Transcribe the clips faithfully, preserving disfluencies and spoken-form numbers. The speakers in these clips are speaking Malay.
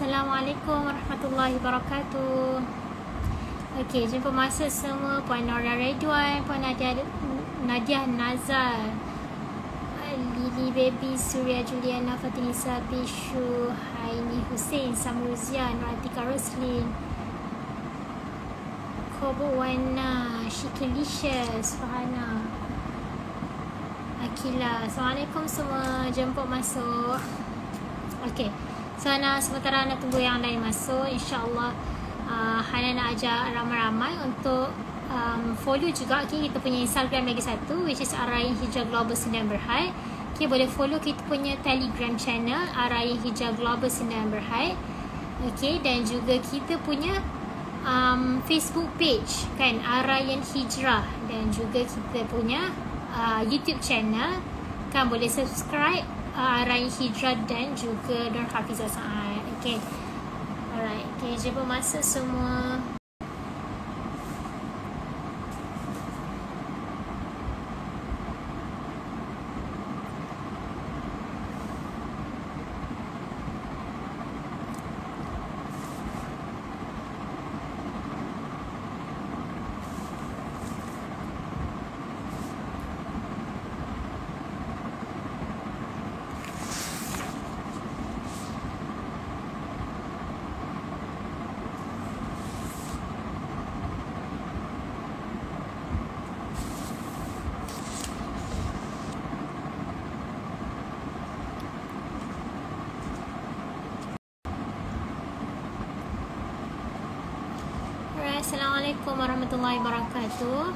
Assalamualaikum warahmatullahi wabarakatuh. Okey, jumpa masa semua Puan Nora Redwan, Puan Nadia Nadia Nazal, Lily Baby, Surya Juliana, Fatinisa Bishu, Haini Hussein, Samruzia, Nur Atika Roslin, Kobo Wana, Shikilicious, Fahana, Akila. Assalamualaikum semua, jemput masuk. Okey, so Hana sementara nak tunggu yang lain masuk, InsyaAllah uh, Hana nak ajak ramai-ramai untuk um, follow juga okay, kita punya Instagram lagi satu, which is Arayan Hijrah Global Sdn Bhd. Okay, boleh follow kita punya Telegram channel Arayan Hijrah Global Sdn Bhd. Okay, dan juga kita punya um, Facebook page kan, Arayan Hijrah, dan juga kita punya uh, YouTube channel kan, boleh subscribe uh, Arayan Hijrah dan juga Nur Hafizah Saad. Okay, alright, okay, jumpa masa semua. Assalamualaikum warahmatullahi wabarakatuh.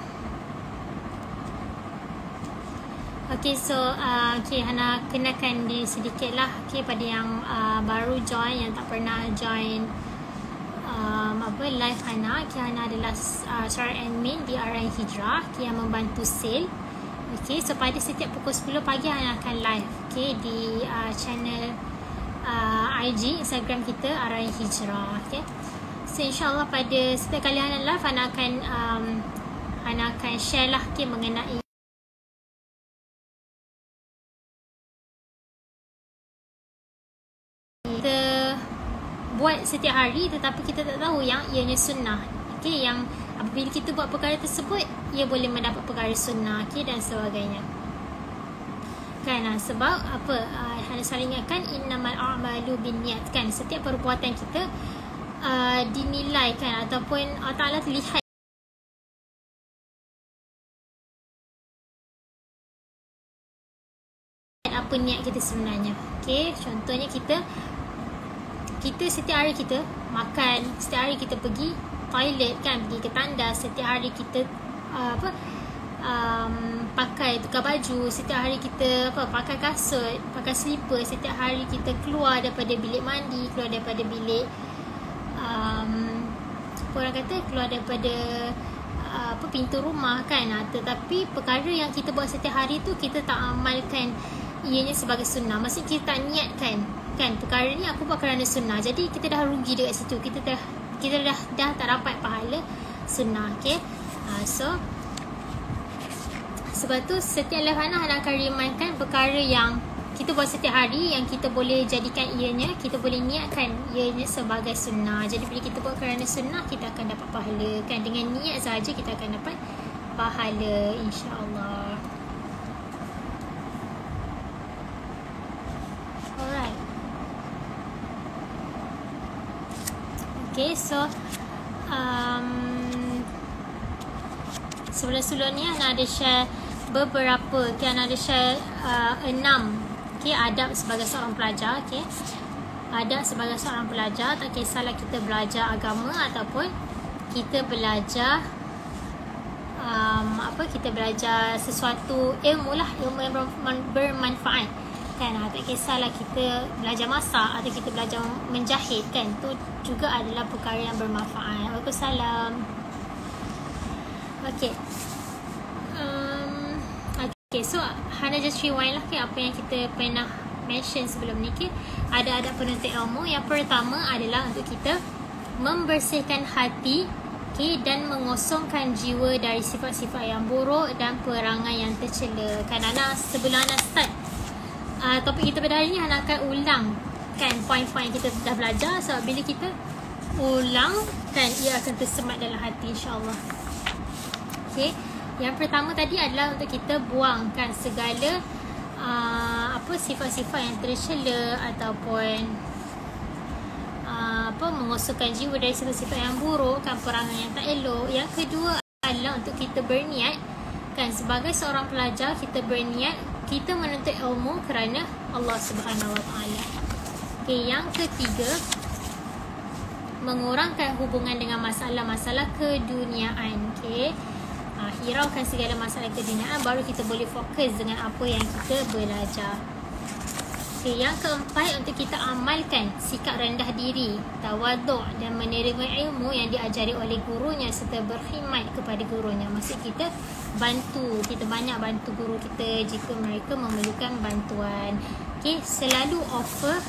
Okay, so uh, okay, Hana kenakan di sedikit lah okay, pada yang uh, baru join, yang tak pernah join um, apa live Hana. Okay, Hana adalah uh, seorang admin di Arayan Hijrah okay, yang membantu sale. Okay, so pada setiap pukul sepuluh pagi Hana akan live okay, di uh, channel uh, I G Instagram kita Arayan Hijrah. Okay, so insyaAllah pada setiap kali Hana live, Hana akan um, Hana akan share lah okay, mengenai kita buat setiap hari, tetapi kita tak tahu yang ianya sunnah. Okay, yang apabila kita buat perkara tersebut, ia boleh mendapat perkara sunnah okay, dan sebagainya kan. Sebab apa, uh, Hana selalu ingatkan innamal a'malu binniyat kan, setiap perbuatan kita Uh, dinilai kan, ataupun Allah Ta'ala terlihat apa niat kita sebenarnya. Okay, contohnya kita kita setiap hari kita makan, setiap hari kita pergi toilet kan, pergi ke tandas, setiap hari kita uh, apa um, pakai tukar baju, setiap hari kita apa pakai kasut, pakai slipper, setiap hari kita keluar daripada bilik mandi, keluar daripada bilik Um, orang kata keluar daripada uh, apa pintu rumah kan. Tetapi perkara yang kita buat setiap hari tu kita tak amalkan ianya sebagai sunnah. Maksudnya kita tak niatkan kan, perkara ni aku buat kerana sunnah, jadi kita dah rugi dekat situ, kita dah kita dah dah tak dapat pahala sunnah. Okay, uh, so sebab tu setiap live Hana Hana akan remindkan perkara yang kita buat setiap hari, yang kita boleh jadikan ianya, kita boleh niatkan ianya sebagai sunnah. Jadi bila kita buat kerana sunnah, kita akan dapat pahala kan. Dengan niat sahaja kita akan dapat pahala, insyaAllah. Alright. Okay, so um, sebelum-sebelum ni Hana ada share beberapa, okay, Hana ada share uh, enam okay, adab sebagai seorang pelajar. Okay, adab sebagai seorang pelajar, tak kisahlah kita belajar agama ataupun kita belajar um, apa kita belajar sesuatu ilmu lah, ilmu yang bermanfaat kan. Tak kisahlah kita belajar masak atau kita belajar menjahit kan, tu juga adalah perkara yang bermanfaat. Waalaikumsalam. Okay, um, okay, so Hana just rewind lah okay, apa yang kita pernah mention sebelum ni. Okay, ada adab penuntut ilmu. Yang pertama adalah untuk kita membersihkan hati okay, dan mengosongkan jiwa dari sifat-sifat yang buruk dan perangai yang tercela kan. Hana sebelum Hana start uh, topik kita pada hari ni, Hana akan ulang kan poin-poin yang kita dah belajar. Sebab bila kita ulang kan, ia akan tersemat dalam hati insya-Allah. Okey, yang pertama tadi adalah untuk kita buangkan segala uh, apa sifat-sifat yang tercela ataupun uh, apa mengosongkan jiwa dari sifat-sifat yang buruk, kan, perangai yang tak elok. Yang kedua adalah untuk kita berniat, kan, sebagai seorang pelajar kita berniat kita menuntut ilmu kerana Allah Subhanahu Wa Taala. Okey, yang ketiga, mengurangkan hubungan dengan masalah-masalah keduniaan. Okey, ha, hiraukan segala masalah keduniaan, baru kita boleh fokus dengan apa yang kita belajar. Okey, yang keempat, untuk kita amalkan sikap rendah diri, tawaduk dan menerima ilmu yang diajari oleh gurunya serta berkhidmat kepada gurunya. Maksud kita bantu, kita banyak bantu guru kita jika mereka memerlukan bantuan. Okey, selalu offer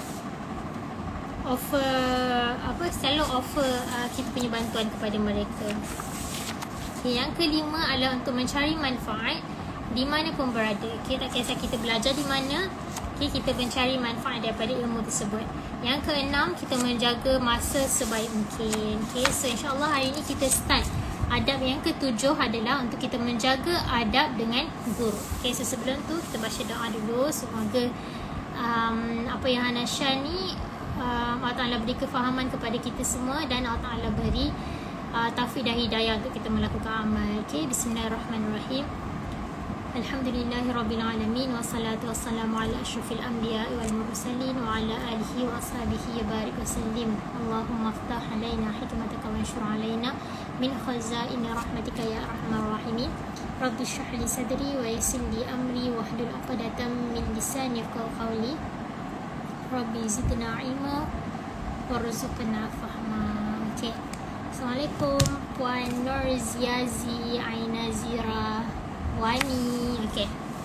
offer apa selalu offer uh, kita punya bantuan kepada mereka. Okay, yang kelima adalah untuk mencari manfaat di mana pun berada. Okay, tak kisah kita belajar di mana, okay, kita mencari manfaat daripada ilmu tersebut. Yang keenam, kita menjaga masa sebaik mungkin. Okay, so insyaAllah hari ini kita start adab yang ketujuh adalah untuk kita menjaga adab dengan guru. Okay, so sebelum tu kita baca doa dulu. Semoga um, apa yang Hana share ni uh, Allah Ta'ala beri kefahaman kepada kita semua dan Allah Ta'ala beri uh, taufik dan hidayah untuk kita melakukan amal. Okay, bismillahirrahmanirrahim. Alhamdulillahirrabbilalamin. Wassalatu wassalamu ala ashrafil anbiya wal mursalin wa ala alihi wa ashabihi barik wa sallim. Allahumma aftah alaina hikmataka wa anshur alaina min khazaini rahmatika ya arhamar rahimin. Rabbi shrah li sadri wa yassir li amri wahlul 'uqdatam min lisani yafqahu qawli. Rabbi zidna ilma warzuqna fahma. Okey. Assalamualaikum Puan Nur Ziazi Aina Zira Wani. Okey.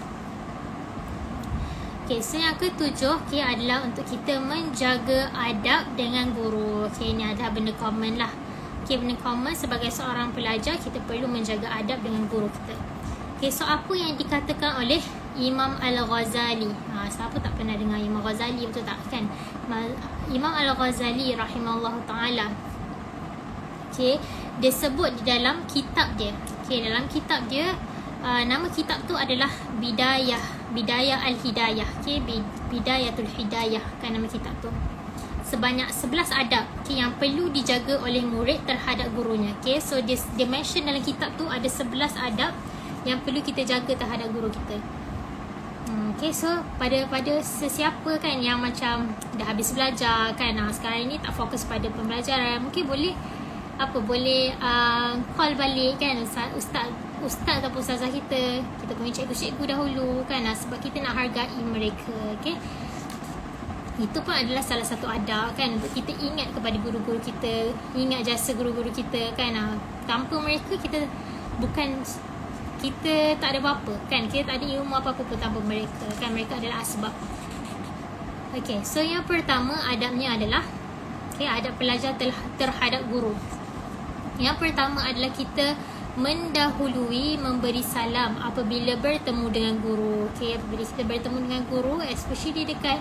Okey, so yang ketujuh, okay, adalah untuk kita menjaga adab dengan guru. Okey, ni ada benda common lah. Okey, benda common sebagai seorang pelajar, kita perlu menjaga adab dengan guru kita. Okey, so apa yang dikatakan oleh Imam Al-Ghazali? Ha, siapa tak pernah dengar Imam Ghazali, betul tak kan? Imam Al-Ghazali rahimahullah ta'ala. Okey, dia sebut di dalam kitab dia. Okey, dalam kitab dia, Uh, nama kitab tu adalah Bidayah Bidayah Al-Hidayah. Okay, Bidayatul Hidayah kan nama kitab tu. Sebanyak sebelas adab, okay, yang perlu dijaga oleh murid terhadap gurunya. Okay, so dia, dia mention dalam kitab tu ada sebelas adab yang perlu kita jaga terhadap guru kita. hmm, Okay, so pada pada sesiapa kan yang macam dah habis belajar kan, nah, sekarang ni tak fokus pada pembelajaran, mungkin boleh apa boleh uh, call balik kan ustaz, ustaz ustaz ataupun ustazah kita, kita punya cikgu-cikgu dahulu kan, sebab kita nak hargai mereka. Okay, itu pun adalah salah satu adab kan, untuk kita ingat kepada guru-guru kita, ingat jasa guru-guru kita kan. Tanpa mereka kita bukan, kita tak ada apa-apa kan, kita tak ada ilmu apa-apa pun tanpa mereka kan, mereka adalah asbab. Okay, so yang pertama adabnya adalah, okay, adab pelajar terhadap guru. Yang pertama adalah kita mendahului memberi salam apabila bertemu dengan guru. Okay, apabila kita bertemu dengan guru, especially dekat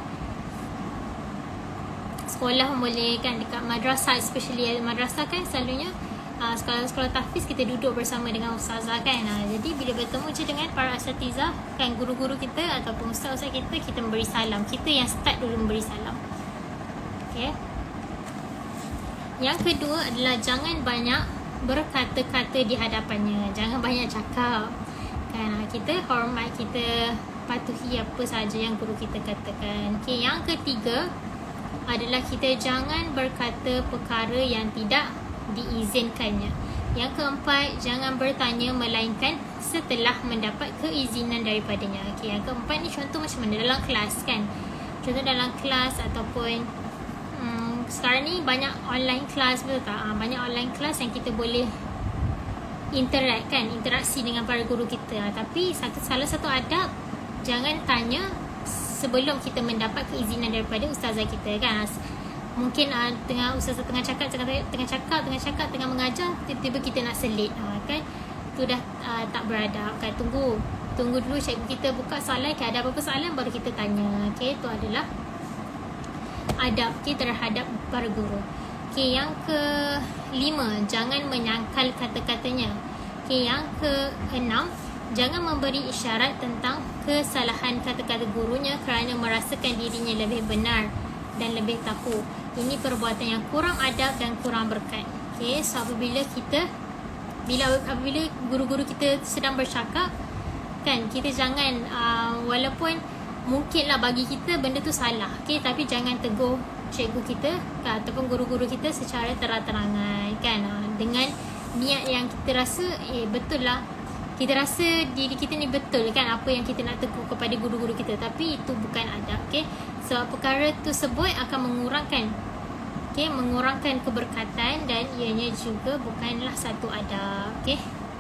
sekolah pun boleh kan, dekat madrasah, especially madrasah kan selalunya uh, sekolah-sekolah tahfiz kita duduk bersama dengan ustazah kan. uh, Jadi bila bertemu je dengan para asatizah kan, guru-guru kita ataupun ustaz-ustaz kita, kita memberi salam. Kita yang start dulu memberi salam. Okay. Yang kedua adalah jangan banyak berkata-kata di hadapannya. Jangan banyak cakap kan, kita hormat, kita patuhi apa sahaja yang guru kita katakan. Okay, yang ketiga adalah kita jangan berkata perkara yang tidak diizinkannya. Yang keempat, jangan bertanya melainkan setelah mendapat keizinan daripadanya. Okay, yang keempat ni contoh macam mana dalam kelas kan, contoh dalam kelas ataupun sekarang ni banyak online class, betul tak? Ha, banyak online class yang kita boleh interact kan, interaksi dengan para guru kita. Ha, tapi satu, salah satu adab, jangan tanya sebelum kita mendapat keizinan daripada ustazah kita kan. Mungkin uh, tengah ustazah tengah cakap, tengah, tengah cakap, tengah cakap, tengah mengajar, tiba-tiba kita nak selit. Ha, kan? Itu dah uh, tak beradab kan. Tunggu, tunggu dulu cikgu kita buka soalan, kan ada apa-apa soalan baru kita tanya. Okay, itu adalah adab okay, terhadap para guru. Okay, yang kelima, jangan menyangkal kata-katanya. Okay, yang keenam, jangan memberi isyarat tentang kesalahan kata-kata gurunya kerana merasakan dirinya lebih benar dan lebih tahu. Ini perbuatan yang kurang adab dan kurang berkat. Okay, so apabila kita bila apabila guru-guru kita sedang bercakap kan, kita jangan uh, walaupun mungkinlah bagi kita benda tu salah, okay, tapi jangan tegur cikgu kita kan, ataupun guru-guru kita secara terang-terangan kan, uh, dengan niat yang kita rasa eh betul lah, kita rasa diri kita ni betul kan apa yang kita nak tegur kepada guru-guru kita, tapi itu bukan adab. Okay, sebab so, perkara tersebut akan mengurangkan okay, mengurangkan keberkatan dan ianya juga bukanlah satu adab. Okay,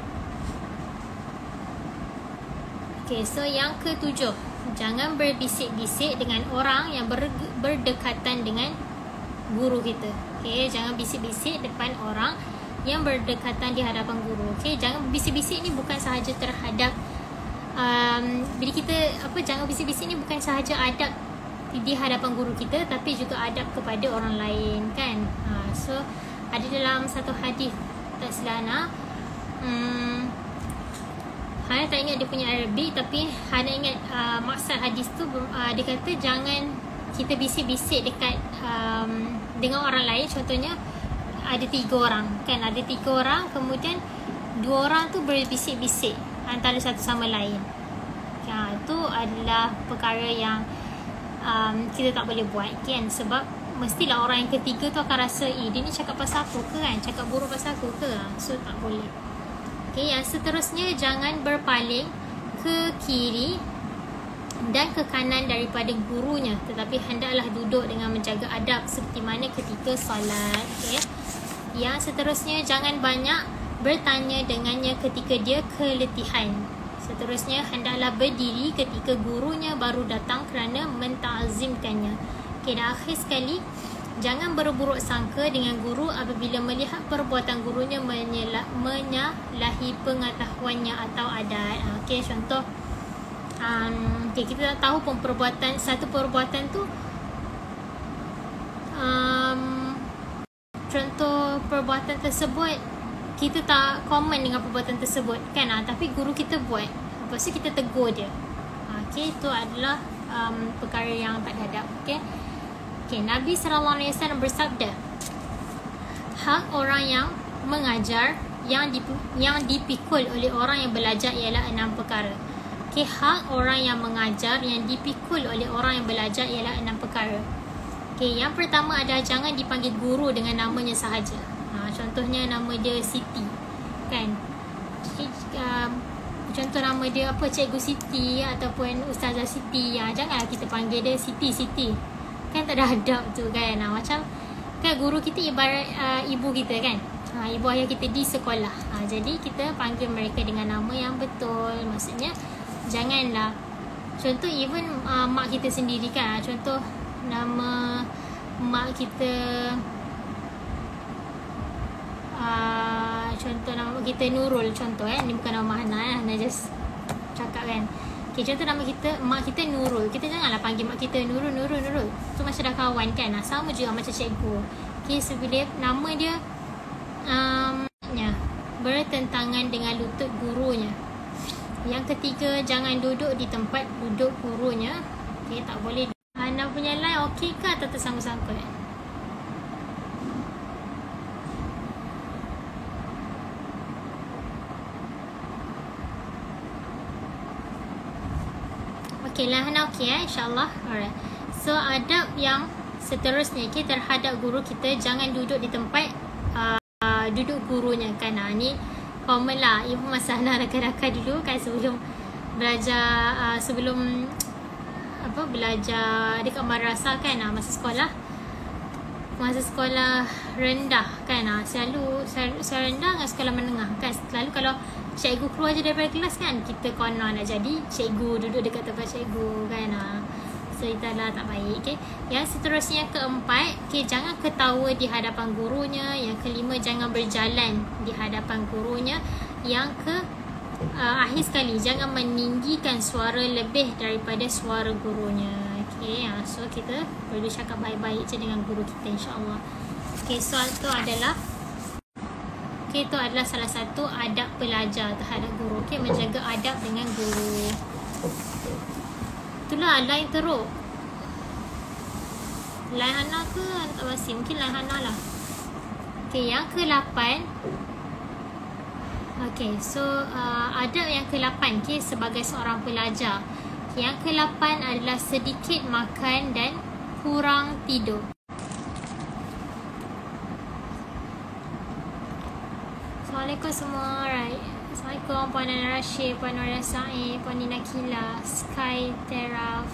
okay, so yang ketujuh, jangan berbisik-bisik dengan orang yang ber, berdekatan dengan guru kita. Okay, jangan bisik-bisik depan orang yang berdekatan di hadapan guru. Okay, jangan bisik-bisik ni bukan sahaja terhadap um, bila kita apa jangan bisik-bisik ni bukan sahaja adab di hadapan guru kita, tapi juga adab kepada orang lain kan. Ha, so ada dalam satu hadis tak silap hmm, Hana tak ingat dia punya Arabic, tapi Hana ingat uh, maksud hadis tu uh, dia kata jangan kita bisik-bisik dekat um, dengan orang lain. Contohnya ada tiga orang kan, ada tiga orang, kemudian dua orang tu berbisik-bisik antara satu sama lain. Ya, itu adalah perkara yang um, kita tak boleh buat kan, sebab mestilah orang yang ketiga tu akan rasa eh dia ni cakap pasal aku ke kan, cakap buruk pasal aku ke, so tak boleh. Okay, yang seterusnya, jangan berpaling ke kiri dan ke kanan daripada gurunya, tetapi hendaklah duduk dengan menjaga adab seperti mana ketika solat. Okay. Yang seterusnya, jangan banyak bertanya dengannya ketika dia keletihan. Seterusnya, hendaklah berdiri ketika gurunya baru datang kerana mentazimkannya. Okay, dan akhir sekali, jangan berburuk sangka dengan guru apabila melihat perbuatan gurunya menyala, menyalahi pengetahuannya atau adat. Okay, contoh um, okay, kita tak tahu pun perbuatan, satu perbuatan tu um, contoh perbuatan tersebut kita tak komen dengan perbuatan tersebut kan, ha, tapi guru kita buat, lepas tu kita tegur dia. Okay, itu adalah um, perkara yang tak adab. Okay, okay, Nabi sallallahu alaihi wasallam bersabda, hak orang yang mengajar yang dip, yang dipikul oleh orang yang belajar ialah enam perkara. Okay, hak orang yang mengajar yang dipikul oleh orang yang belajar ialah enam perkara. Okay, yang pertama adalah jangan dipanggil guru dengan namanya sahaja. Ha, contohnya nama dia Siti kan, uh, contoh nama dia apa, Cikgu Siti ataupun Ustazah Siti. Ha, janganlah kita panggil dia Siti Siti kan, tak ada adab tu kan. Ha, macam kan guru kita ibarat uh, ibu kita kan, ha, ibu ayah kita di sekolah. Ha, jadi kita panggil mereka dengan nama yang betul. Maksudnya janganlah, contoh even uh, mak kita sendiri kan, contoh nama mak kita uh, contoh nama kita Nurul contoh eh, ni bukan nama Hana eh, Hana just cakap kan. Okay, contoh nama kita, mak kita Nurul, kita janganlah panggil mak kita Nurul Nurul Nurul, tu macam dah kawan kan. Nah, sama juga macam cikgu. Okay, sebila nama dia um, ya, bertentangan dengan lutut gurunya. Yang ketiga, jangan duduk di tempat duduk gurunya. Okay, tak boleh. Hana punya line okey ke atau tersangkut-sangkut? Okey lah, Hana okey eh, insyaAllah. Alright. So, adab yang seterusnya okay, terhadap guru kita, jangan duduk di tempat uh, duduk gurunya kan. Ha, ni common lah. Ibu masa Hana rakan-rakan dulu kan, sebelum belajar uh, sebelum apa belajar dekat madrasah kan, ha, masa sekolah masa sekolah rendah kan, ha, selalu sekolah rendah dengan sekolah menengah kan, selalu kalau cikgu keluar je daripada kelas kan, kita konon nak jadi cikgu, duduk dekat tempat cikgu kan. Ha, so itulah tak baik. Okay. Yang seterusnya keempat, okay, jangan ketawa di hadapan gurunya. Yang kelima, jangan berjalan di hadapan gurunya. Yang ke Uh, akhir sekali, jangan meninggikan suara lebih daripada suara gurunya. Okay, ha, so kita perlu cakap baik-baik je dengan guru kita, insyaAllah. Okay, soal tu adalah okay, itu adalah salah satu adab pelajar terhadap guru. Okay, menjaga adab dengan guru. Itulah line teruk. Line Hana ke tak pasti, mungkin line Hana lah. Okay, yang ke lapan. Okay, so uh, adab yang ke lapan, okay, sebagai seorang pelajar. Yang ke lapan adalah sedikit makan dan kurang tidur. Assalamualaikum semua. Right. Assalamualaikum Puan Nana Rashid, Puan Noria Said, Puan Nina Kila, Sky Teraf.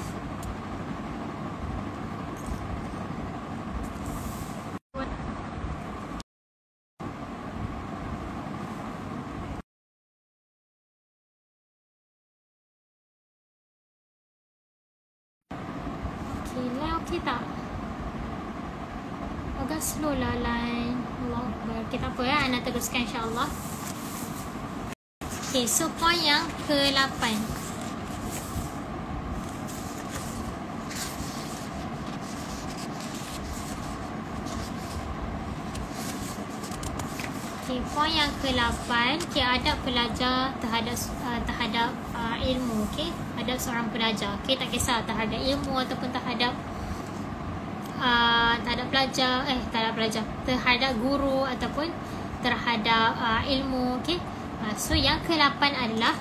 Okay, line okay tak? Agak slow lah line. Allah Akbar. Okay, tak apa ya, Ana teruskan insyaAllah. Okay, so point yang ke lapan. Okay, point yang ke lapan, okay, adab pelajar terhadap uh, terhadap uh, ilmu, okay, adab seorang pelajar, okay, tak kisah terhadap ilmu ataupun terhadap uh, terhadap pelajar, eh terhadap pelajar, terhadap guru ataupun terhadap uh, ilmu, okay. Uh, so yang ke lapan adalah,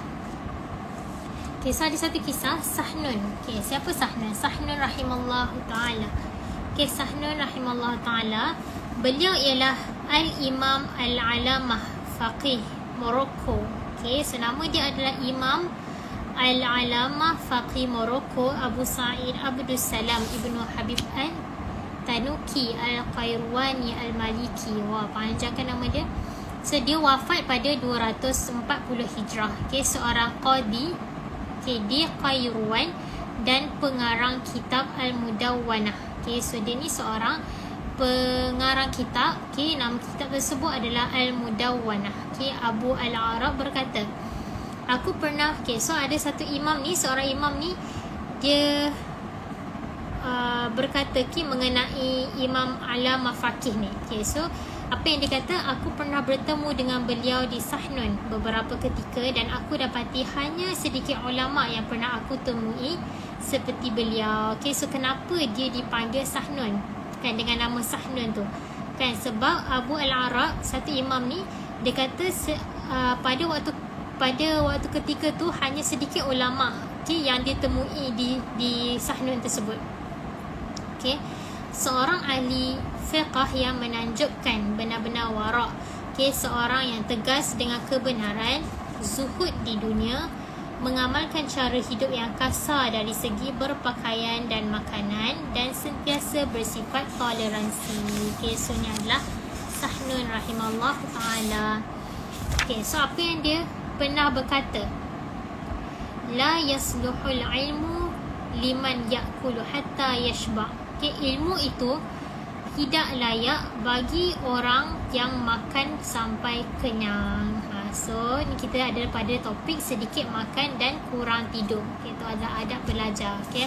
okay, so ada satu kisah Sahnun. Okay, siapa Sahnun? Sahnun rahimallahu ta'ala. Okay, Sahnun rahimallahu ta'ala, beliau ialah Al-Imam Al-Alamah Faqih Morocco. Okay, so nama dia adalah Imam Al-Alamah Faqih Morocco Abu Sa'id Abdus Salam Ibnu Habib Al-Tanuki Al-Qairwani Al-Maliki. Wah, panjang kan nama dia. So dia wafat pada dua ratus empat puluh Hijrah. Okay, seorang qadi, okay, di Qairwan dan pengarang kitab Al-Mudawwanah. Okay, so dia ni seorang pengarang kitab. Okay, nama kitab tersebut adalah Al-Mudawwanah. Okay, Abu Al-Arab berkata, aku pernah, okay, so ada satu imam ni, seorang imam ni, dia uh, berkata okay, mengenai Imam Alamah Faqih ni. Okay, so apa yang dia kata, aku pernah bertemu dengan beliau di Sahnun beberapa ketika dan aku dapati hanya sedikit ulama yang pernah aku temui seperti beliau. Okay, so kenapa dia dipanggil Sahnun kan dengan nama Sahnun tu kan, sebab Abu Al-Arab, satu imam ni, dia kata se, uh, pada waktu pada waktu ketika tu hanya sedikit ulama, okay, yang ditemui di di Sahnun tersebut. Okay, seorang ahli fiqh yang menanjukkan benar-benar wara', okay, seorang yang tegas dengan kebenaran, zuhud di dunia, mengamalkan cara hidup yang kasar dari segi berpakaian dan makanan, dan sentiasa bersifat toleransi. Okay, so ni adalah Sahnun rahimahullah ta'ala. Okay, so apa yang dia pernah berkata, la yasluhul ilmu liman ya'kulu hatta yashba'. Okay, ilmu itu tidak layak bagi orang yang makan sampai kenyang. Ha, so ni kita ada pada topik sedikit makan dan kurang tidur. Okay, itu adalah adab belajar. Okay,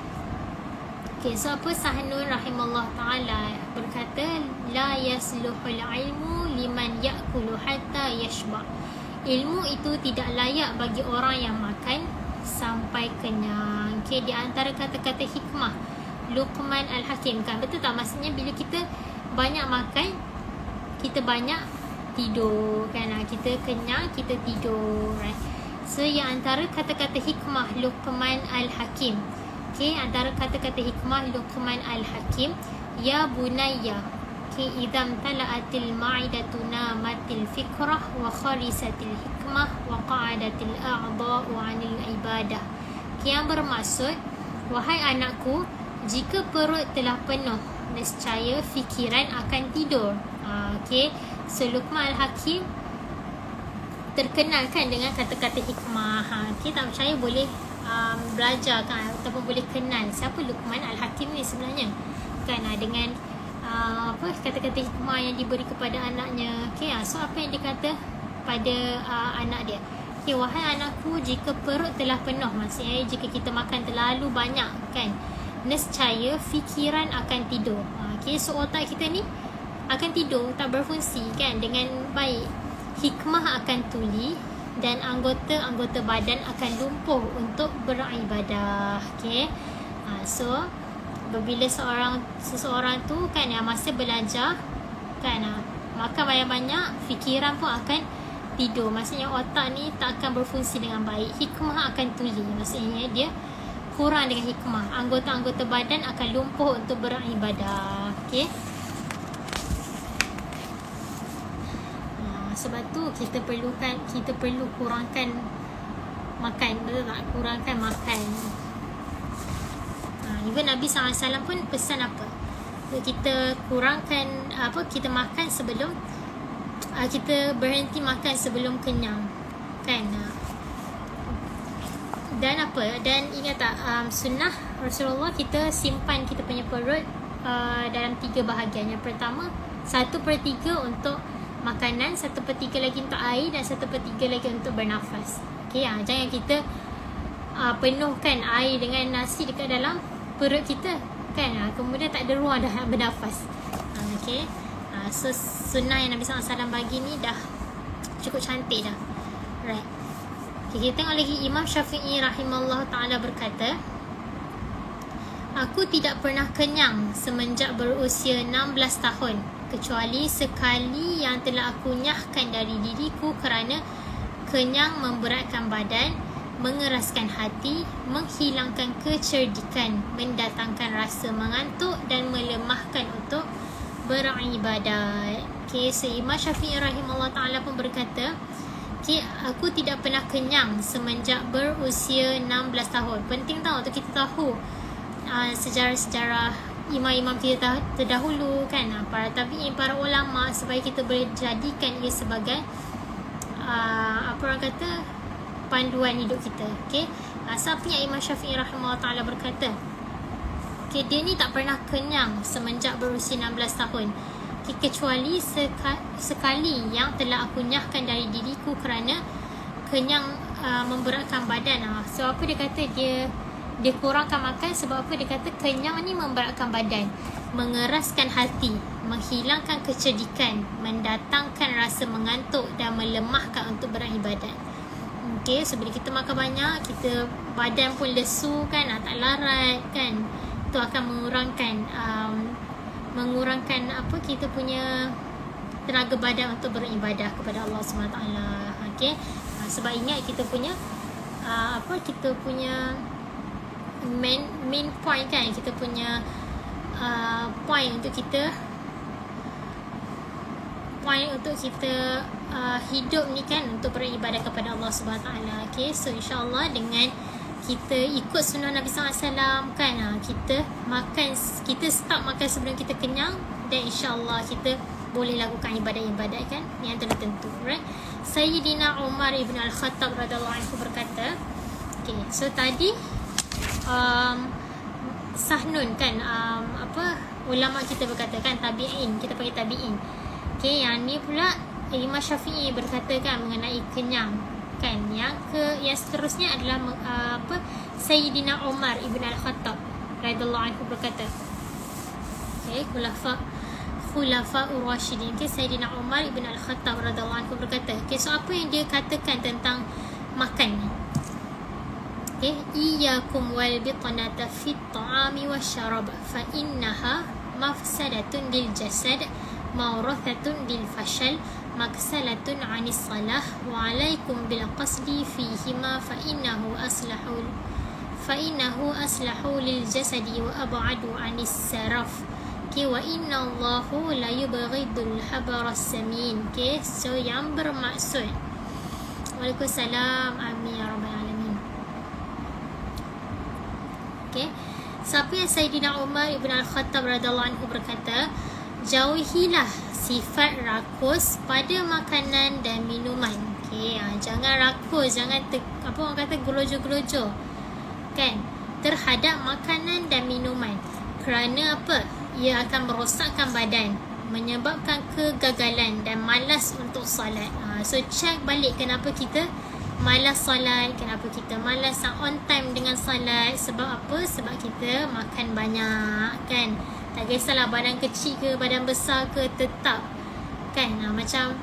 okay, so apa Sahnun rahimahullah ta'ala berkata, la yasluhul ilmu liman ya'kulu hatta yashba'. Ilmu itu tidak layak bagi orang yang makan sampai kenyang. Okay, di antara kata-kata hikmah Luqman Al-Hakim kan, betul tak? Maksudnya bila kita banyak makan, kita banyak tidur kan, kita kenyang, kita tidur, right? So yang antara kata-kata hikmah Luqman Al-Hakim, okay, antara kata-kata hikmah Luqman Al-Hakim, ya bunayya, okay, idam tala'atil ma'idatu namatil fikrah wa kharisatil hikmah wa qa'adatil a'da'u 'anil ibadah. Okay, yang bermaksud, wahai anakku, jika perut telah penuh, nescaya fikiran akan tidur. Ha, okay, so Luqman Al-Hakim terkenal kan dengan kata-kata hikmah. Ha, okay, tak percaya boleh um, belajar kan, ataupun boleh kenal siapa Luqman Al-Hakim ni sebenarnya kan, ha, dengan uh, apa kata-kata hikmah yang diberi kepada anaknya. Okay, ha, so apa yang dia kata pada uh, anak dia, okay, wahai anakku, jika perut telah penuh, maksudnya jika kita makan terlalu banyak kan, nescaya fikiran akan tidur. Ha, okay, so otak kita ni akan tidur, tak berfungsi kan dengan baik. Hikmah akan tuli dan anggota-anggota badan akan lumpuh untuk beribadah. Okay. Ha, so bila seorang seseorang tu kan yang masa belajar kan, ha, makan banyak-banyak, fikiran pun akan tidur. Maksudnya otak ni tak akan berfungsi dengan baik. Hikmah akan tuli, maksudnya dia kurang dengan hikmah. Anggota-anggota badan akan lumpuh untuk beribadah. Okey. Ha, sebab tu kita perlukan kita perlu kurangkan makan, betul tak? Kurangkan makan. Ha, even Nabi sallallahu alaihi wasallam pun pesan apa? Kita kurangkan apa, kita makan sebelum uh, kita berhenti makan sebelum kenyang kan. Dan apa, dan ingat tak, um, sunnah Rasulullah kita simpan kita punya perut uh, dalam tiga bahagian. Yang pertama, satu per tiga untuk makanan, satu per tiga lagi untuk air, dan satu per tiga lagi untuk bernafas. Okay, ha, jangan kita uh, penuhkan air dengan nasi dekat dalam perut kita kan, ha, kemudian tak ada ruang dah bernafas. Ha, okay, ha, so sunnah yang Nabi sallallahu alaihi wasallam bagi ni dah cukup cantik dah. Right. Okay, kita tengok lagi. Imam Syafi'i rahimahullah ta'ala berkata, aku tidak pernah kenyang semenjak berusia enam belas tahun, kecuali sekali yang telah aku nyahkan dari diriku kerana kenyang memberatkan badan, mengeraskan hati, menghilangkan kecerdikan, mendatangkan rasa mengantuk dan melemahkan untuk beribadat. Okay, so Imam Syafi'i rahimahullah ta'ala pun berkata, okay, aku tidak pernah kenyang semenjak berusia enam belas tahun. Penting tahu untuk kita tahu uh, sejarah-sejarah imam-imam kita terdahulu kan, uh, para tabi'in, para ulama, supaya kita boleh jadikan ia sebagai uh, apa orang kata, panduan hidup kita. Okay, uh, siapa yang Imam Syafi'i rahimahullah ta'ala berkata, okay, dia ni tak pernah kenyang semenjak berusia enam belas tahun, kecuali seka, sekali yang telah aku nyahkan dari diriku kerana kenyang uh, memberatkan badan. Uh, so apa dia kata, dia dia kurangkan makan sebab apa? Dia kata kenyang ni memberatkan badan, mengeraskan hati, menghilangkan kecerdikan, mendatangkan rasa mengantuk dan melemahkan untuk beribadat. Okay, so bila kita makan banyak, kita badan pun lesu kan, uh, tak larat kan, itu akan mengurangkan um, mengurangkan apa, kita punya tenaga badan untuk beribadah kepada Allah subhanahu wa taala. Okey, ha, sebab ingat kita punya uh, apa, kita punya main main point kan, kita punya uh, point untuk kita point untuk kita uh, hidup ni kan, untuk beribadah kepada Allah subhanahu wa taala. Okey, so insya-Allah dengan kita ikut sunnah Nabi sallallahu alaihi wasallam kan, ha, kita makan, kita start makan sebelum kita kenyang, dan insya-Allah kita boleh lakukan ibadat-ibadat kan yang telah tentu. Right. Sayyidina Umar ibn Al-Khattab radhiyallahu anhu berkata, okay, so tadi um, Sahnun kan, um, apa, ulama kita berkata kan, tabi'in, kita panggil tabi'in. Okay, yang ni pula Imam Syafi'i berkata kan mengenai kenyang kan. Yang ke yang seterusnya adalah uh, apa, Sayyidina Umar ibn Al-Khattab radhiyallahu anhu berkata, okay, khulafa khulafa ur-rasyidin. Okay, Sayyidina Umar ibn Al-Khattab radhiyallahu anhu berkata, okay, so apa yang dia katakan tentang makan ni? Okay, iyyakum wal bitnata fit ta'ami wasyarab fa innaha mafsadatun lil jasad mawrathatun lil fashal maksalatun anis salah wa alaikum bil qasdi fihima fa innahu aslahu fa innahu aslahu lil jasadi wa ab'adu anis saraf. Okay, wa inna Allahu la yubghidul habaras samin. Okay, so yang bermaksud, Waalaikumsalam, amin ya rabbal alamin. Okay, siapa yang Sayyidina Umar ibn Al-Khattab radhiyallahu anhu berkata, jauhilah sifat rakus pada makanan dan minuman. Okay, ha, jangan rakus, jangan te, apa orang kata, gelojo-gelojo kan, terhadap makanan dan minuman. Kerana apa? Ia akan merosakkan badan, menyebabkan kegagalan dan malas untuk salat. Ha, so check balik kenapa kita malas solat. Kenapa kita malas on time dengan solat? Sebab apa? Sebab kita makan banyak kan. Tak kisahlah badan kecil ke badan besar ke, tetap kan. Ha, macam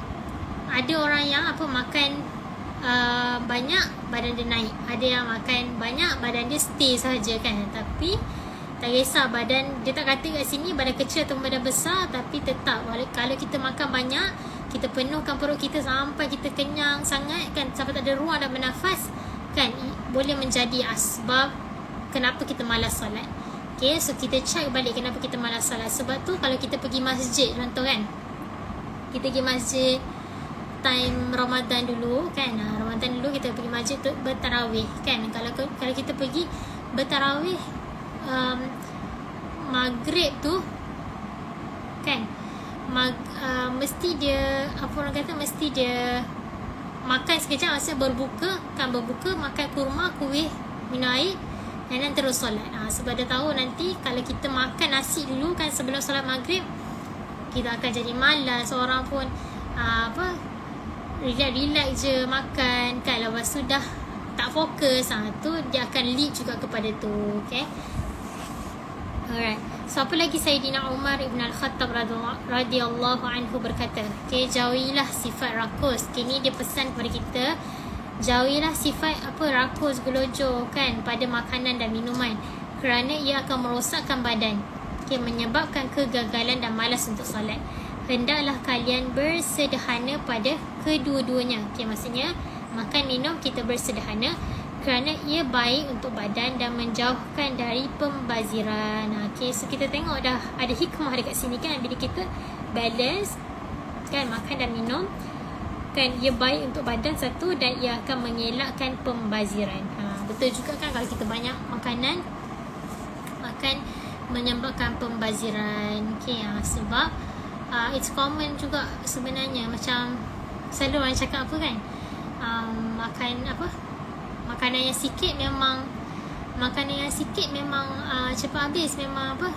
ada orang yang apa makan uh, banyak badan dia naik, ada yang makan banyak badan dia stay sahaja kan. Tapi tak kisah badan dia, tak kata kat sini badan kecil atau badan besar, tapi tetap kalau kita makan banyak, kita penuhkan perut kita sampai kita kenyang sangat kan, sampai tak ada ruang dan bernafas kan, boleh menjadi asbab kenapa kita malas solat. Okay, so kita check balik kenapa kita malas solat. Sebab tu kalau kita pergi masjid, contoh kan, kita pergi masjid time Ramadan dulu kan, ha, Ramadan dulu kita pergi masjid tu bertarawih kan. Kalau kalau kita pergi bertarawih um, maghrib tu kan, mag, uh, mesti dia apa orang kata, mesti dia makan sekejap, maksudnya berbuka kan, berbuka makan kurma, kuih, minum air dan terus solat. Ha, sebab dia tahu nanti kalau kita makan nasi dulu kan sebelum solat maghrib, kita akan jadi malas. Orang pun uh, apa relax-relax je makan kan, lepas tu dah tak fokus. Ha, tu dia akan lead juga kepada tu. Okay, alright. So apa lagi, Sayyidina Umar Ibn Al-Khattab radhiyallahu anhu berkata, okay, jauhilah sifat rakus. Okay, ni dia pesan kepada kita, jauhilah sifat apa rakus, gelojoh kan pada makanan dan minuman, kerana ia akan merosakkan badan, okay, menyebabkan kegagalan dan malas untuk solat. Hendaklah kalian bersederhana pada kedua-duanya. Okay, maksudnya makan minum kita bersederhana kerana ia baik untuk badan dan menjauhkan dari pembaziran. Okay, so kita tengok dah ada hikmah dekat sini kan, bila kita balance kan makan dan minum kan, ia baik untuk badan satu, dan ia akan mengelakkan pembaziran. Ha, betul juga kan, kalau kita banyak makanan akan menyebabkan pembaziran. Okay, ha, sebab uh, it's common juga sebenarnya, macam selalu orang cakap apa kan, um, makan apa, makanan yang sikit memang makanan yang sikit memang uh, cepat habis, memang apa,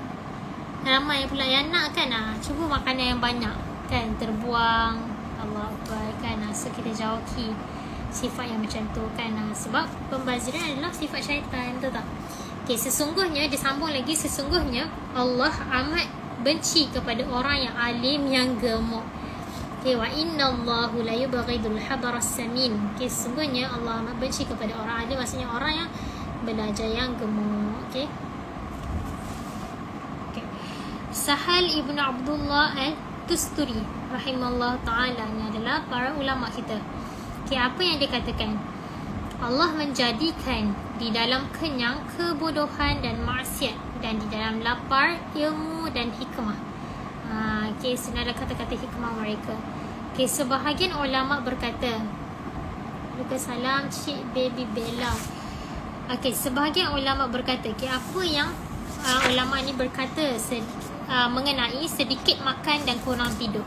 ramai pula yang nak kan. Ha, cuba makanan yang banyak kan, terbuang, Allah Akbar kan. So kita jauhi sifat yang macam tu kan, sebab pembaziran adalah sifat syaitan, betul tak? Okay, sesungguhnya dia sambung lagi, sesungguhnya Allah amat benci kepada orang yang alim yang gemuk. Okay, wa innallahu la yubghidul habaras samin. Okay, sesungguhnya Allah amat benci kepada orang alim, maksudnya orang yang belajar yang gemuk. Okay, okay. Sahal Ibn Abdullah Al-Tusturi rahimahullah ta'ala, ni adalah para ulama kita. Okay, apa yang dia katakan? Allah menjadikan di dalam kenyang kebodohan dan maksiat, dan di dalam lapar ilmu dan hikmah. Ha, okay, senada kata-kata hikmah mereka. Okay, sebahagian ulama berkata, luka salam Cik Baby Bella. Okay, sebahagian ulama berkata, okay, apa yang uh, ulama ni berkata sed, uh, mengenai sedikit makan dan kurang tidur.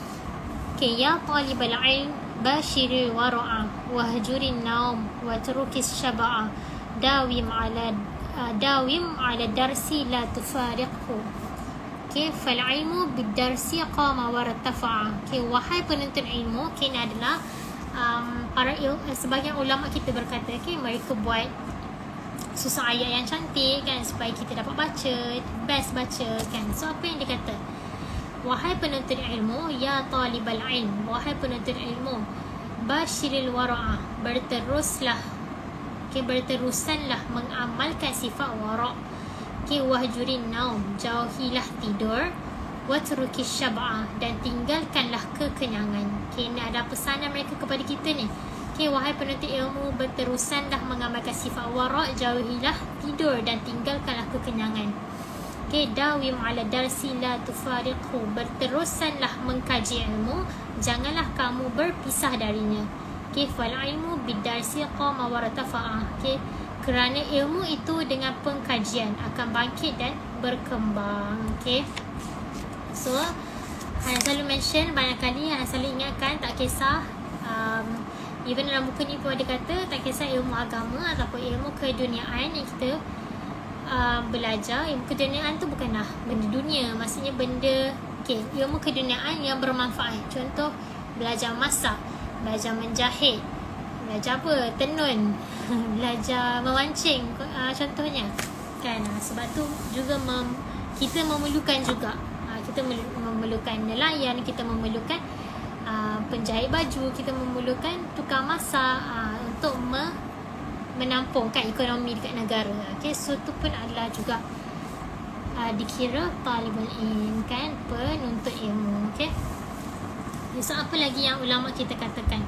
Okay, ya talibal ilm bashiri wara'a wahjurin naum wa turukis syaba'a dawim ala uh, dawim ala darsi la tufariqhu. Okay, fal ilmu bid darsi qama wa irtafa'a. Okay, wahai penuntut ilmu, okay, ini adalah um, para il, sebagian ulama kita berkata, okay, mereka buat susun ayat yang cantik kan, supaya kita dapat baca, best baca kan. So apa yang dia kata? Wahai penuntut ilmu, ya talibal ilm, wahai penuntut ilmu, basyiril wara'ah, berteruslah, okay, berterusanlah mengamalkan sifat wara'. Okay, wahjurin naum, jauhilah tidur, watrukis syab'ah, dan tinggalkanlah kekenyangan. Okay, ini ada pesanan mereka kepada kita ni. Okay, wahai penuntut ilmu, berterusanlah mengamalkan sifat wara', jauhilah tidur dan tinggalkanlah kekenyangan. Okay, dawim ala darsi la tufariqhu, berterusanlah mengkaji ilmu, janganlah kamu berpisah darinya. Okay, fal ilmu bid darsi qama wa irtafa'a. Okay, kerana ilmu itu dengan pengkajian akan bangkit dan berkembang. Okay, so Hana selalu mention banyak kali, Hana selalu ingatkan, tak kisah um, even dalam buku ni pun ada kata, tak kisah ilmu agama ataupun ilmu keduniaan yang kita Uh, belajar. Ilmu keduniaan tu bukanlah benda dunia, maksudnya benda, okay, ilmu keduniaan yang bermanfaat. Contoh, belajar masak, belajar menjahit, belajar apa? Tenun. Belajar memancing uh, contohnya. Kan uh, sebab tu juga mem, kita memerlukan juga uh, kita memerlukan nelayan, kita memerlukan uh, penjahit baju, kita memerlukan tukang masak uh, untuk me, menampungkan ekonomi dekat negara. Okay, so tu pun adalah juga uh, dikira talibul ilm, kan, penuntut ilmu. Okay, so apa lagi yang ulama kita katakan?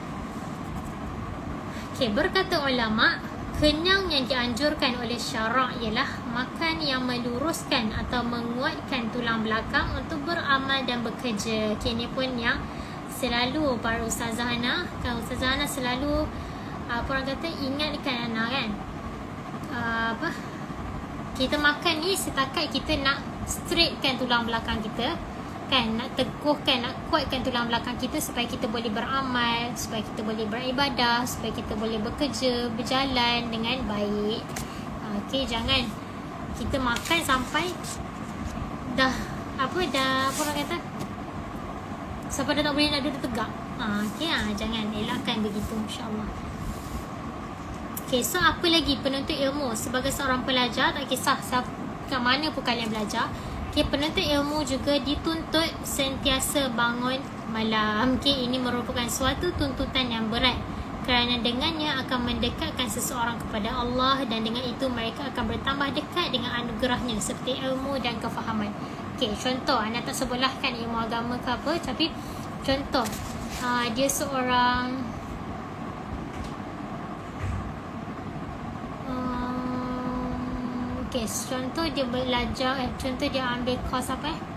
Okay, berkata ulama, kenyang yang dianjurkan oleh syarak ialah makan yang meluruskan atau menguatkan tulang belakang untuk beramal dan bekerja. Okay, ni pun yang selalu para ustazah Hana, kan, ustazah Hana selalu apa orang kata ingatkan anak, kan, uh, apa kita makan ni setakat kita nak straightkan tulang belakang kita, kan, nak teguhkan, nak kuatkan tulang belakang kita supaya kita boleh beramal, supaya kita boleh beribadah, supaya kita boleh bekerja, berjalan dengan baik. Okey, jangan kita makan sampai dah apa dah apa orang kata sampai dah tak boleh nak duduk tegak. Ha, okey, ha, jangan, elakkan begitu, insya-Allah. Okey, so apa lagi penuntut ilmu sebagai seorang pelajar, tak kisah siapa ke mana pun kalian belajar. Okay, penuntut ilmu juga dituntut sentiasa bangun malam. Okay, ini merupakan suatu tuntutan yang berat kerana dengannya akan mendekatkan seseorang kepada Allah dan dengan itu mereka akan bertambah dekat dengan anugerahnya seperti ilmu dan kefahaman. Okay, contoh, anda tak sebelahkan ilmu agama ke apa, tapi contoh uh, dia seorang Okay, contoh dia belajar, eh, contoh dia ambil course apa eh?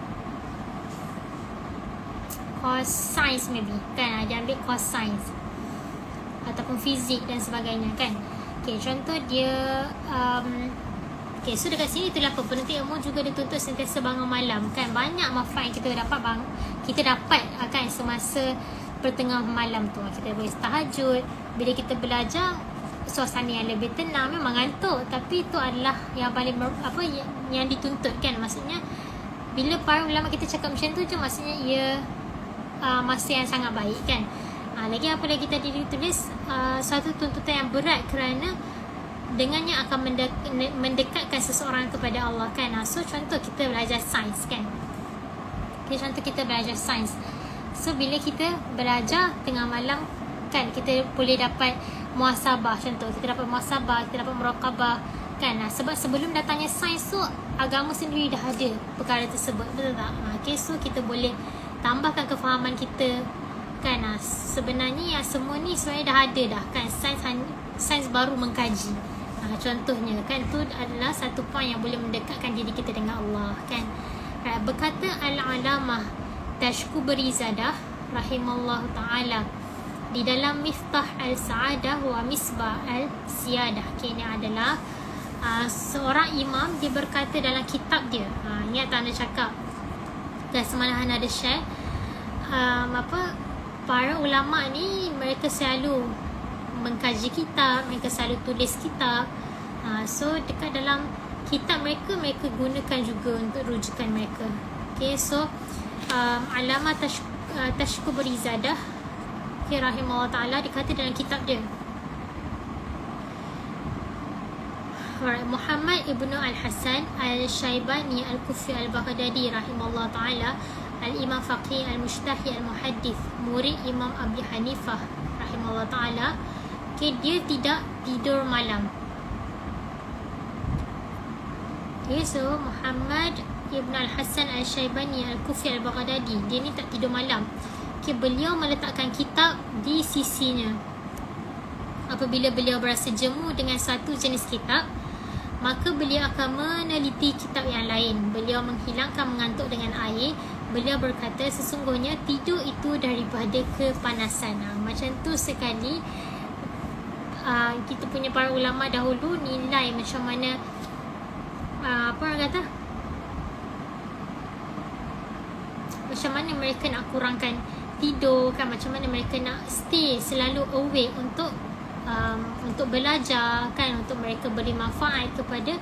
Course science maybe, kan? Dia ambil course science ataupun fizik dan sebagainya, kan? Okay, contoh dia um, okay, so dekat sini itulah apa, penuntut ilmu juga dituntut sentiasa bangun malam, kan? Banyak manfaat yang kita dapat bang, kita dapat kan semasa pertengahan malam tu. Kita boleh tahajud. Bila kita belajar, suasana yang lebih tenang, memang ngantuk, tapi itu adalah yang paling apa yang, yang dituntut, kan. Maksudnya bila para ulama kita cakap macam tu je, maksudnya ia uh, masa yang sangat baik, kan. Uh, lagi apa lagi tadi ditulis, uh, satu tuntutan yang berat kerana dengannya akan mendek, mendekatkan seseorang kepada Allah, kan. Uh, so contoh kita belajar sains, kan. Okay, contoh kita belajar sains, so bila kita belajar tengah malam, kan, kita boleh dapat muhasabah. Contoh kita dapat muhasabah, kita dapat muraqabah, kan. Nah, sebab sebelum datangnya sains tu, agama sendiri dah ada perkara tersebut, betul tak? Ha, okay, so kita boleh tambahkan kefahaman kita, kan. Nah, sebenarnya yang semua ni sebenarnya dah ada dah, kan. Sains sains baru mengkaji. Ha, contohnya, kan, tu adalah satu poin yang boleh mendekatkan diri kita dengan Allah, kan. Ha, berkata Al-Alamah Tashkubarizadah rahimallahu ta'ala di dalam Miftah Al-Sa'adah wa Misbah Al-Siyadah. Okay, ini adalah uh, seorang imam, dia berkata dalam kitab dia, uh, ingat tak anda cakap dan semalam Hana ada share, um, apa, para ulama ni mereka selalu mengkaji kitab, mereka selalu tulis kitab. uh, so dekat dalam kitab mereka, mereka gunakan juga untuk rujukan mereka. Okay, so um, Alamah Tash, uh, Tashkubarizadah rahimahullah ta'ala dikata dalam kitab dia, Alright, Muhammad ibnu Al-Hasan Al-Shaybani Al-Kufi Al-Baghdadi rahimahullah ta'ala, Al-Imam Faqih Al-Mushtahi Al-Muhaddith, murid Imam Abi Hanifah rahimahullah ta'ala. Okay, dia tidak tidur malam. Okay, so Muhammad ibnu Al-Hasan Al-Shaybani Al-Kufi Al-Baghdadi, dia ni tak tidur malam. Okay, beliau meletakkan kitab di sisinya. Apabila beliau berasa jemu dengan satu jenis kitab, maka beliau akan meneliti kitab yang lain. Beliau menghilangkan mengantuk dengan air. Beliau berkata, sesungguhnya tidur itu daripada kepanasan. Ha, macam tu sekali uh, kita punya para ulama dahulu nilai macam mana uh, apa orang kata, macam mana mereka nak kurangkan tidur, kan, macam mana mereka nak stay selalu awake untuk um, untuk belajar, kan, untuk mereka beri manfaat kepada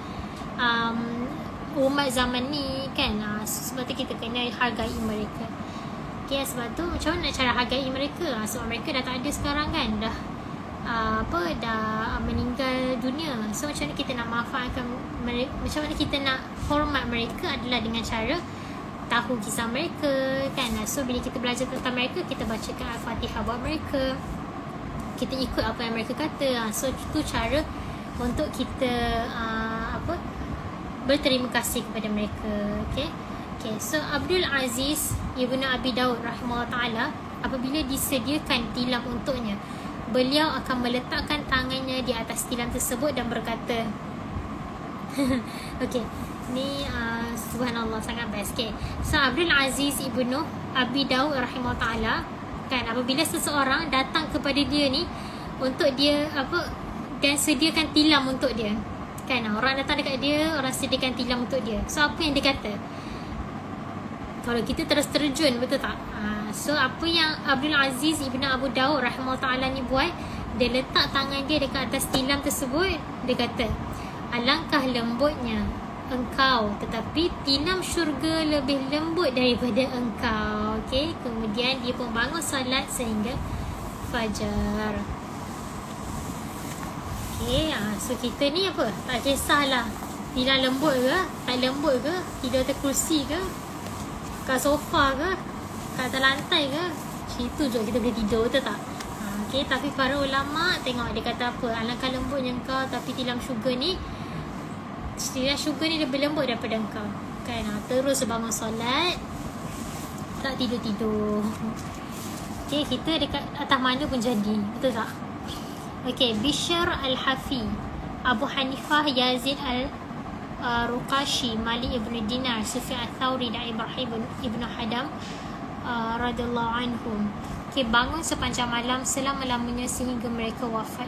um, umat zaman ni, kan. uh, sebab tu kita kena hargai mereka. Okay, sebab tu macam mana nak cara hargai mereka? Ha, sebab mereka dah tak ada sekarang kan, dah uh, apa dah meninggal dunia. So macam mana kita nak manfaatkan mereka, macam mana kita nak hormat mereka adalah dengan cara tahu kisah mereka kan. So bila kita belajar tentang mereka, kita bacakan Al-Fatihah buat mereka, kita ikut apa yang mereka kata. So itu cara untuk kita uh, apa berterima kasih kepada mereka. Okay. Okay, so Abdul Aziz Ibnu Abi Daud rahimahullah ta'ala, apabila disediakan tilam untuknya, beliau akan meletakkan tangannya di atas tilam tersebut dan berkata okay, ni uh, subhanallah, sangat best. Okay, so Abdul Aziz Ibnu Abi Daud rahimahullah ta'ala kan, apabila seseorang datang kepada dia ni untuk dia apa dan sediakan tilam untuk dia kan, orang datang dekat dia, orang sediakan tilam untuk dia, so apa yang dia kata? Kalau kita terus terjun, betul tak? Ha, so apa yang Abdul Aziz Ibn Abu Daud rahimahullah ta'ala ni buat, dia letak tangan dia dekat atas tilam tersebut. Dia kata, alangkah lembutnya engkau, tetapi tilam syurga lebih lembut daripada engkau. Okay? Kemudian dia pun bangun salat sehingga fajar. Okay, ha, so kita ni apa? Tak kisahlah tilam lembut ke, tak lembut ke, tidur atas kursi ke, kat sofa ke, kat atas lantai ke, situ je kita boleh tidur, betul tak? Ha, okay, tapi para ulama tengok dia kata apa, alangkah lembutnya engkau, tapi tilam syurga ni, tilam syurga ni lebih lembut daripada engkau kan. Ha, terus bangun solat, tak tidur-tidur. Okay, kita dekat atas mana pun jadi, betul tak? Okay, Bishr Al-Hafi, Abu Hanifah, Yazid Al Uh, Ruqashi, Malik ibn Dinar, Sufyan Al-Thawri dan Ibrahim ibn Hadam uh, radhiyallahu anhum, okay, bangun sepanjang malam selama-lamanya sehingga mereka wafat.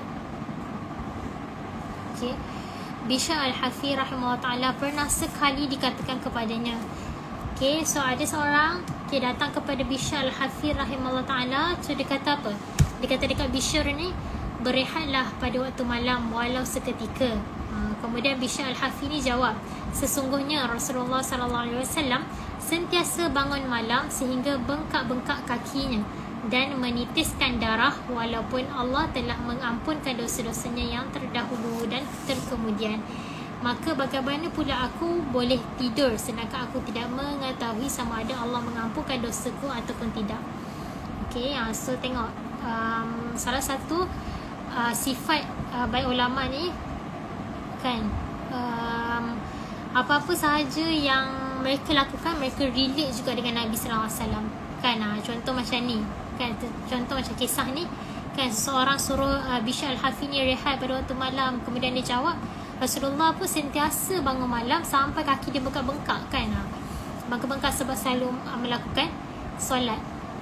Okay, Bishr Al-Hafi rahimahullah ta'ala pernah sekali dikatakan kepadanya, okay, so ada seorang okay, datang kepada Bishr Al-Hafi rahimahullah ta'ala. So dia kata apa? Dia kata dekat Bishr ni, berehatlah pada waktu malam walau seketika. Kemudian Bishr Al-Hafi ni jawab, sesungguhnya Rasulullah sallallahu alaihi wasallam sentiasa bangun malam sehingga bengkak-bengkak kakinya dan menitiskan darah, walaupun Allah telah mengampunkan dosa-dosanya yang terdahulu dan terkemudian. Maka bagaimana pula aku boleh tidur sedangkan aku tidak mengetahui sama ada Allah mengampunkan dosaku ataupun tidak. Okay, so tengok um, salah satu uh, sifat uh, baik ulama ni kan, um, apa-apa sahaja yang mereka lakukan, mereka relate juga dengan Nabi sallallahu alaihi wasallam kan. Ha, contoh macam ni kan, contoh macam kisah ni kan, seorang suruh uh, Bishr Al-Hafi ni rehat pada waktu malam, kemudian dia jawab, Rasulullah pun sentiasa bangun malam sampai kaki dia bengkak-bengkak kan. Ha, bengkak-bengkak sebab selalu uh, melakukan solat.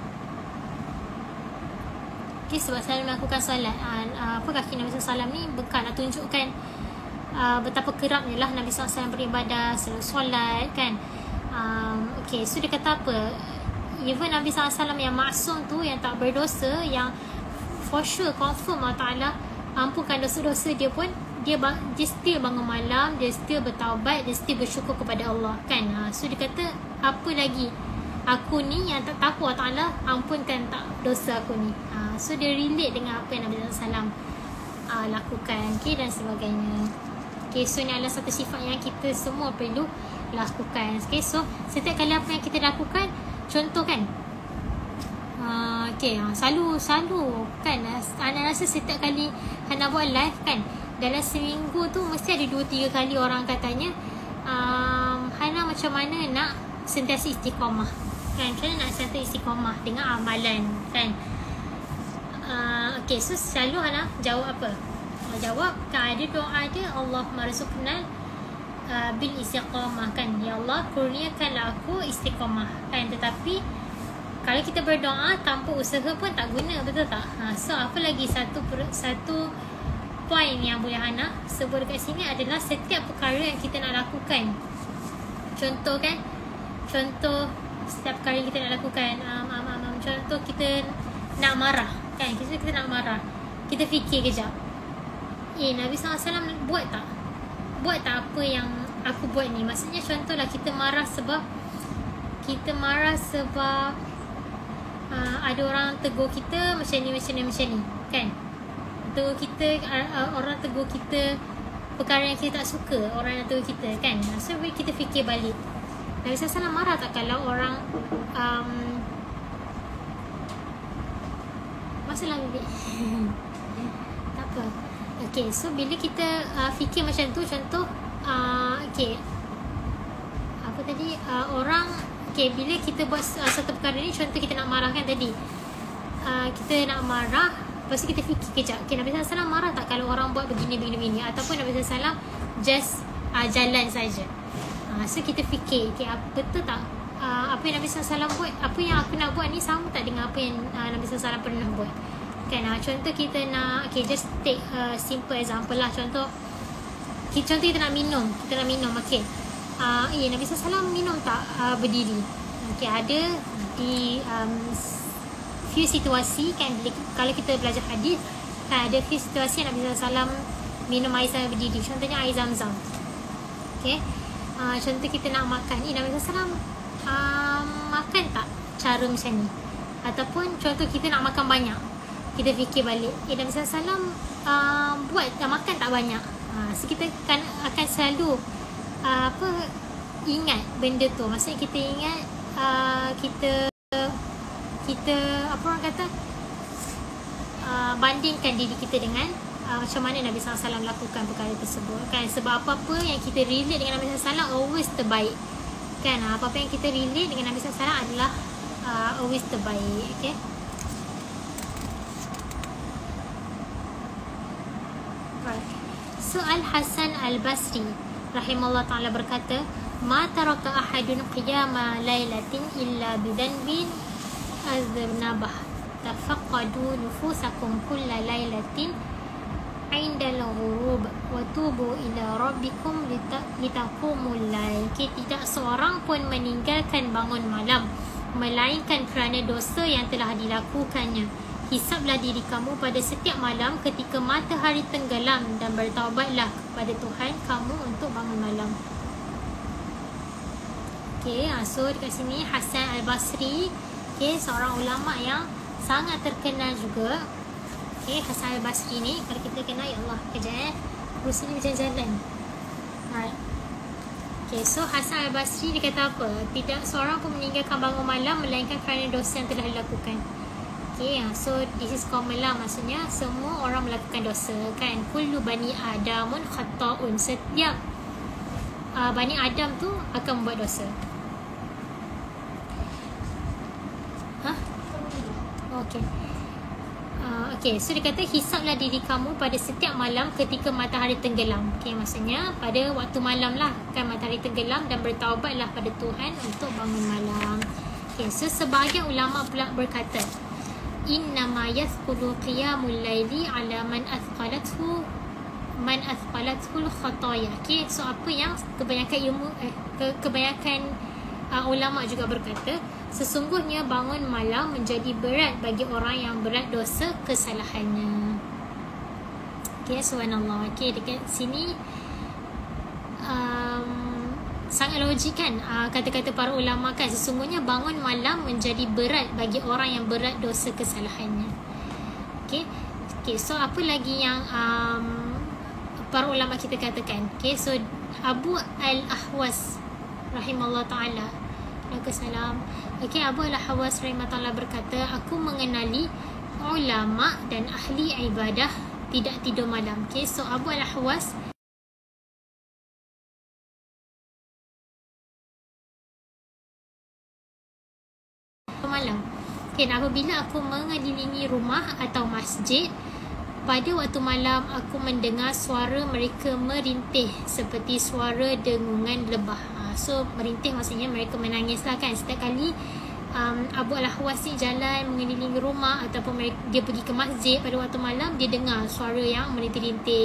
Okay, sebab selalu melakukan solat, uh, uh, apa kaki Nabi sallallahu alaihi wasallam ni bengkak, nak tunjukkan Uh, betapa kerapnya lah Nabi sallallahu alaihi wasallam beribadah, selalu solat kan. um, Okay, so dia kata apa, even Nabi sallallahu alaihi wasallam yang maksum tu, yang tak berdosa, yang for sure confirm Allah Ta'ala ampunkan dosa-dosa dia pun, dia, dia still bangun malam, dia still bertaubat, dia still bersyukur kepada Allah kan. uh, So dia kata, apa lagi aku ni yang tak tahu Allah Ta'ala ampunkan tak dosa aku ni. uh, So dia relate dengan apa yang Nabi sallallahu alaihi wasallam uh, lakukan, okay, dan sebagainya. Okay, so ni adalah satu sifat yang kita semua perlu lakukan. Okay, so setiap kali apa yang kita lakukan, contoh kan, uh, okay, selalu selalu kan, Ana rasa setiap kali Ana buat live kan, dalam seminggu tu mesti ada dua tiga kali orang katanya, um, Hana macam mana nak sentiasa istiqamah kan, macam mana nak sentiasa istiqamah dengan amalan kan. uh, Okay, so selalu Hana jawab apa? Jawab kan, ada doa dia, Allahumma rzuqna uh, bil istiqamah kan, ya Allah kurniakanlah aku istiqamah kan. Tetapi kalau kita berdoa tanpa usaha pun tak guna, betul tak? Ha, so apa lagi satu satu point yang boleh Hana sebut dekat sini adalah setiap perkara yang kita nak lakukan. Contoh kan, contoh setiap perkara yang kita nak lakukan, um, um, um, um, contoh kita nak marah kan, kita, kita nak marah, kita fikir kejap, Eh, Nabi sallallahu alaihi wasallam buat tak? Buat tak apa yang aku buat ni? Maksudnya contohlah kita marah sebab Kita marah sebab uh, ada orang tegur kita macam ni, macam ni, macam ni, kan? Tegur kita, uh, orang tegur kita perkara yang kita tak suka, orang yang tegur kita, kan? So kita fikir balik, Nabi sallallahu alaihi wasallam marah tak kalau orang um, masalah bibik? Tak apa. Okay, so bila kita uh, fikir macam tu, contoh uh, okay, apa tadi, uh, orang, okay, bila kita buat uh, satu perkara ni, contoh kita nak marah kan tadi, uh, kita nak marah, lepas tu kita fikir kejap, okay, Nabi sallallahu alaihi wasallam marah tak kalau orang buat begini, begini, begini, ataupun Nabi sallallahu alaihi wasallam just uh, jalan saja. uh, So kita fikir, okay, apa betul tak uh, apa yang Nabi sallallahu alaihi wasallam buat, apa yang aku nak buat ni sama tak dengan apa yang uh, Nabi sallallahu alaihi wasallam pernah buat, kan? Uh, contoh kita nak, okay, just take a simple example lah. Contoh kita, contoh kita nak minum, kita nak minum, okay, uh, eh Nabi sallallahu alaihi wasallam minum tak uh, berdiri? Okay, ada di um, few situasi, kan, bila, kalau kita belajar hadis, kan, ada few situasi Nabi sallallahu alaihi wasallam minum air sambil berdiri. Contohnya air Zam-Zam. Okay, uh, contoh kita nak makan, eh Nabi sallallahu alaihi wasallam uh, makan tak cara macam ni? Ataupun contoh kita nak makan banyak, kita fikir balik, eh Nabi sallallahu alaihi wasallam uh, buat uh, makan tak banyak. uh, So kita kan, akan selalu uh, apa ingat benda tu. Maksudnya kita ingat, uh, kita kita apa orang kata, uh, bandingkan diri kita dengan uh, macam mana Nabi sallallahu alaihi wasallam lakukan perkara tersebut, kan? Sebab apa-apa yang kita relate dengan Nabi sallallahu alaihi wasallam always terbaik, kan? Apa-apa yang kita relate dengan Nabi sallallahu alaihi wasallam adalah uh, always terbaik. Okay, right. So Al-Hasan Al-Basri rahimahullah ta'ala berkata, ma taraka ahadun qiyama lailatin illa bidanbin aznabah tafaqadu nufusakum kulla lailatin indal ghurub wa tubu ila rabbikum litaqumul lail. Okay, tidak seorang pun meninggalkan bangun malam melainkan kerana dosa yang telah dilakukannya. Hisablah diri kamu pada setiap malam ketika matahari tenggelam dan bertaubatlah kepada Tuhan kamu untuk bangun malam. Okay, so dekat sini Hasan Al-Basri, okay, seorang ulama yang sangat terkenal juga. Okay, Hasan Al-Basri ni, kalau kita kenal, ya Allah, kejap eh, kursi ni berjalan-jalan. Alright. Okay, so Hasan Al-Basri dia kata apa? Tidak seorang pun meninggalkan bangun malam melainkan kerana dosa yang telah dilakukan. Okay, so this is common lah, maksudnya semua orang melakukan dosa, kan? Kullu bani adamun khata'un. Setiap uh, bani Adam tu akan membuat dosa. Hah? Okay. Uh, okay, so dia kata hisablah diri kamu pada setiap malam ketika matahari tenggelam. Okay, maksudnya pada waktu malam lah, kan, matahari tenggelam, dan bertaubatlah pada Tuhan untuk bangun malam. Okay, so sebahagian ulama pula berkata, innama yathqulu qiyamul laili ala man athqalathu man athqalathu al-khataya. Okay, so apa yang kebanyakan ilmu eh, ke, kebanyakan uh, ulama juga berkata, sesungguhnya bangun malam menjadi berat bagi orang yang berat dosa kesalahannya. Okay, subhanallah. Okay, dekat sini um, sangat logik, kan, uh, kata-kata para ulama, kan, sesungguhnya bangun malam menjadi berat bagi orang yang berat dosa kesalahannya. Okay, okay, so apa lagi yang um, para ulama kita katakan? Okay, so Abu Al-Ahwas rahimahullah ta'ala, Waalaikumsalam. Okay, Abu Al-Ahwas rahimahullah ta'ala berkata, aku mengenali ulama dan ahli ibadah tidak tidur malam. Okay, so Abu Al-Ahwas malam. Okay, apabila aku mengelilingi rumah atau masjid pada waktu malam, aku mendengar suara mereka merintih seperti suara dengungan lebah. Ha, so merintih maksudnya mereka menangis lah, kan. Setiap kali um, Abu Al-Ahwas ni jalan mengelilingi rumah ataupun mereka, dia pergi ke masjid pada waktu malam, dia dengar suara yang merintih-rintih,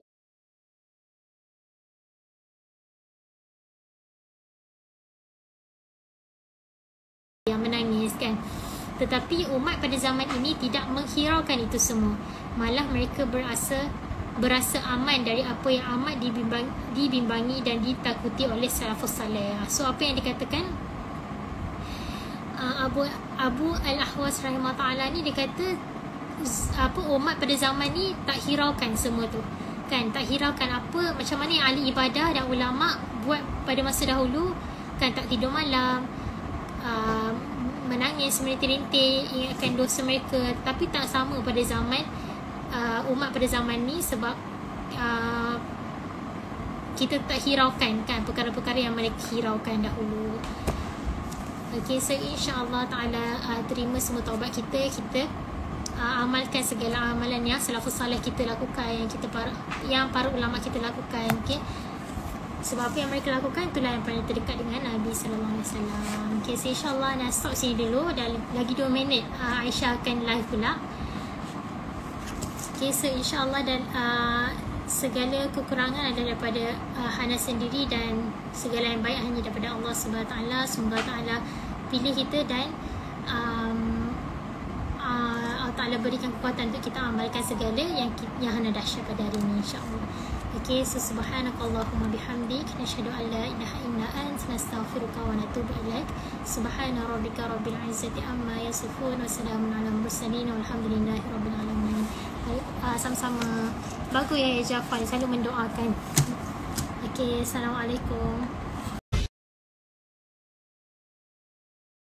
yang menangis, kan. Tetapi umat pada zaman ini tidak menghiraukan itu semua. Malah mereka berasa berasa aman dari apa yang amat dibimbang, dibimbangi dan ditakuti oleh salafus saleh. So apa yang dikatakan, uh, Abu Abu Al-Ahwas rahimahullah ta'ala ni dia kata apa, umat pada zaman ni tak hiraukan semua tu kan, tak hiraukan apa macam mana yang ahli ibadah dan ulama buat pada masa dahulu kan, tak tidur malam, uh, menangis, merintih-rintih, ingatkan dosa mereka, tapi tak sama pada zaman uh, umat pada zaman ni sebab uh, kita tak hiraukan kan perkara-perkara yang mereka hiraukan dahulu. Okay, so insyaAllah ta'ala uh, terima semua taubat kita, kita uh, amalkan segala amalan yang salafus salih kita lakukan, yang kita para, yang para ulama kita lakukan. Okay, sebab apa yang mereka lakukan itulah yang paling terdekat dengan Nabi sallallahu alaihi wasallam. Okay, so insyaAllah nak stop sini dulu, dah lagi dua minit uh, Aisyah akan live pula. Okay, so insyaAllah dan uh, segala kekurangan adalah daripada uh, Hana sendiri dan segala yang baik hanya daripada Allah subhanahu wa taala. Semoga ta'ala pilih kita dan um, uh, Allah Ta'ala berikan kekuatan untuk kita amalkan segala yang yang Hana dahsyat pada hari ini, insyaAllah. Okay, so subhanakallahumma bihamdik, nashhadu an la ilaha illa anta, nastaghfiruka wa natubu ilaik. Subhana rabbika rabbil izzati amma yasifun, wa salamun ala mursalin, walhamdulillahi rabbil alamin. Uh, sama-sama. Bagus ya Jafar, selalu mendoakan. Okay, assalamualaikum.